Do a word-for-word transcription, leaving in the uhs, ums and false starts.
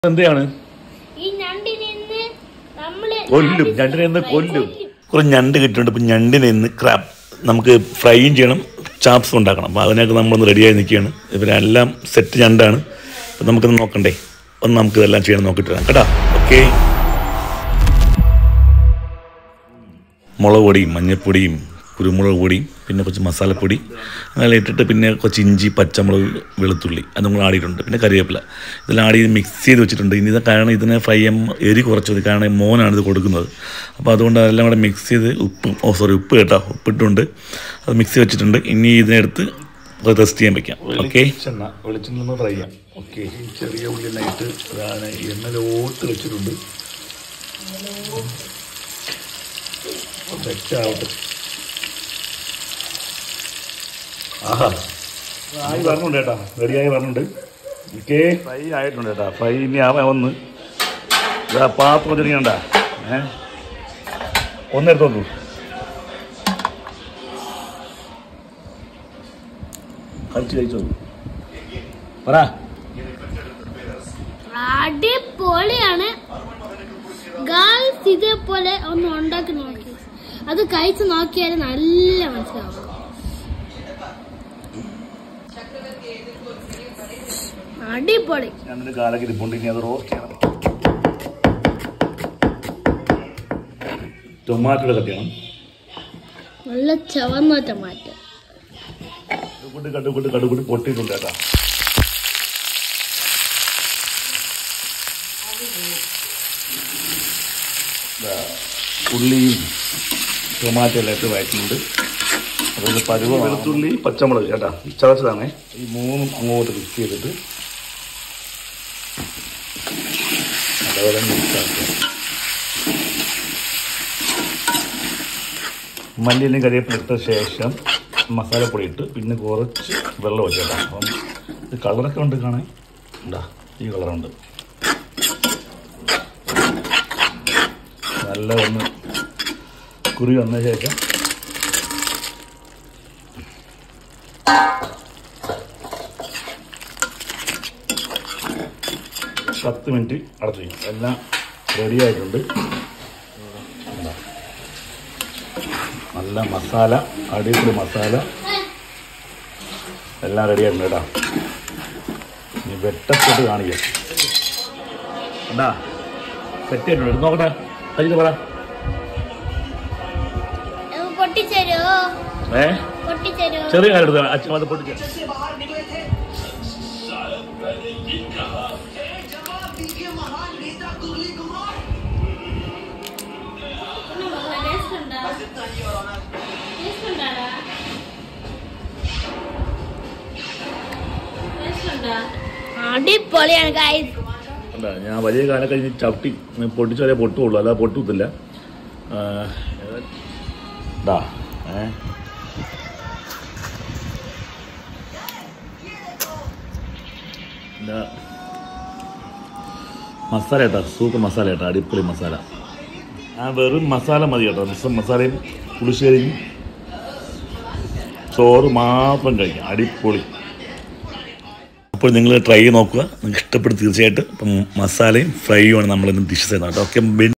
എന്താണ് കൊല്ലും ഞണ്ടിനെ നിന്ന് കൊല്ലും കുറെ ഞണ്ട് കിട്ടുന്നുണ്ട്. ഇപ്പം ഞണ്ടിനെ നിന്ന് ക്രാബ് നമുക്ക് ഫ്രൈയും ചെയ്യണം, ചാപ്സും ഉണ്ടാക്കണം. അപ്പോൾ അതിനൊക്കെ നമ്മളൊന്ന് റെഡിയായി നിൽക്കുകയാണ്. ഇവരെല്ലാം സെറ്റ് ഞണ്ടാണ്. അപ്പം നമുക്കൊന്ന് നോക്കണ്ടേ, ഒന്ന് നമുക്ക് ഇതെല്ലാം ചെയ്യണം, നോക്കിയിട്ട് വരാം കേട്ടോ. ഓക്കെ, മുളക് പൊടിയും മഞ്ഞൾപ്പൊടിയും കുരുമുളക് പൊടിയും പിന്നെ കുറച്ച് മസാലപ്പൊടി അങ്ങനെ ഇട്ടിട്ട് പിന്നെ കുറച്ച് ഇഞ്ചി, പച്ചമുളക്, വെളുത്തുള്ളി അത് നമ്മൾ ആടിയിട്ടുണ്ട്. പിന്നെ കറിവേപ്പില ഇതെല്ലാം ആടി മിക്സ് ചെയ്ത് വെച്ചിട്ടുണ്ട്. ഇനി ഇത് കാരണം ഇതിനെ ഫ്രൈ ചെയ്യാൻ എരി കുറച്ചത്, കാരണം മോനാണ് ഇത് കൊടുക്കുന്നത്. അപ്പോൾ അതുകൊണ്ട് അതെല്ലാം കൂടെ മിക്സ് ചെയ്ത് ഉപ്പും ഓ സോറി ഉപ്പ് കേട്ടോ ഉപ്പിട്ടുണ്ട്, അത് മിക്സ് ചെയ്ത് വെച്ചിട്ടുണ്ട്. ഇനി ഇതിനെടുത്ത് ടെസ്റ്റ് ചെയ്യാൻ വെക്കാം. ഓക്കെ, വെളിച്ചെണ്ണ വെളിച്ചെണ്ണ ഫ്രൈ ചെയ്യാം. ഓക്കെ, ചെറിയ ഉള്ളിലായിട്ട് എണ്ണയിലോട്ട് വെച്ചിട്ടുണ്ട്. സെറ്റാവട്ടെ. ആഹാ, ആയി പറഞ്ഞുണ്ട് കേട്ടോ, റെഡിയായി പറഞ്ഞുണ്ട്. ഓക്കെ, ഫ്രൈ ആയിട്ടുണ്ട് കേട്ടോ. ഫ്രൈ ഇനി ആവാൻ ഒന്ന് ഇതാ പാത്രം ചെറിയണ്ട ഏ ഒന്നെടുത്ത് നോക്കൂ. കഴിച്ച് കഴിച്ചു പറ. അടിപൊളിയാണ് ഗായ്സ്, ഇതേപോലെ ഒന്ന് ഉണ്ടാക്കി നോക്കി, അത് കഴിച്ച് നോക്കിയാൽ നല്ല മനസ്സിലാവും. അടിപൊളി. ഞാനൊരു കാലൊക്കെ ഇരിപ്പുണ്ട്, ഇനി അത് റോസ്റ്റ് ചെയ്യണം. ടൊമാറ്റോ കട്ട് ചെയ്യണം, നല്ല ചുവന്ന ടൊമാറ്റോ. കടുകൂട്ട് കടുകൂട്ട് കടുകൂട്ട് പൊട്ടിയിട്ടുണ്ട് കേട്ടോ. ഉള്ളിയും ടൊമാറ്റോ എല്ലാം ഇട്ട് വഴറ്റുന്നുണ്ട്. അതുപോലെ പരുവ വെളുത്തുള്ളി പച്ചമുളക് കേട്ടാ ചതച്ചതാണേ. ഈ മൂന്നും അങ്ങോട്ട് മിക്സ് ചെയ്തിട്ട് അതേപോലെ മിക്സ് ആക്കുക. മല്ലിയിലും കരിവേപ്പില ഇട്ട ശേഷം മസാലപ്പൊടി ഇട്ട് പിന്നെ കുറച്ച് വെള്ളം ഒഴിച്ചേട്ടാ. അപ്പം ഇത് കളറൊക്കെ ഉണ്ട് കാണാൻ, ഉണ്ടാ ഈ കളറുണ്ട്. നല്ല ഒന്ന് കുറി വന്ന ശേഷം പത്ത് മിനിറ്റ് അടച്ചു വയ്ക്കും. എല്ലാം റെഡി ആയിട്ടുണ്ട്. നല്ല മസാല, അടിപൊളി മസാല എല്ലാം റെഡി ആയിട്ടുണ്ട് കേട്ടോ. ഇനി വെട്ടപ്പെട്ട് കാണിക്കാം. എന്താ സെറ്റ് ആയിട്ടുണ്ട്, നോക്കട്ടെ. കഴിച്ചു പറ. ഏ ചെറിയ കാര്യം എടുത്താണ് അച്ഛൻ അത് പൊട്ടിച്ച. അടിപൊളിയാണ് ഗൈസ്. ഞാൻ വലിയ കാലം കഴിഞ്ഞ് ചവിട്ടി പൊട്ടിച്ചു വരെ പൊട്ടുള്ളൂ, അല്ലാതെ പൊട്ടുത്തില്ല. ഏ മസാല കേട്ടോ, സൂപ്പർ മസാല കേട്ടോ, അടിപൊളി മസാല. ആ വെറും മസാല മതി കേട്ടോ. മിക്സും മസാലയും പുളിശ്ശേരിയും ചോറ് മാത്രം കഴിക്കാം, അടിപൊളി. അപ്പോൾ നിങ്ങൾ ട്രൈ ചെയ്ത് നോക്കുക, നിങ്ങൾക്ക് ഇഷ്ടപ്പെടും തീർച്ചയായിട്ടും. അപ്പം മസാലയും ഫ്രൈയുമാണ് നമ്മളിന്ന് ഡിഷസ് ചെയ്യുന്നത് കേട്ടോ. ഓക്കെ.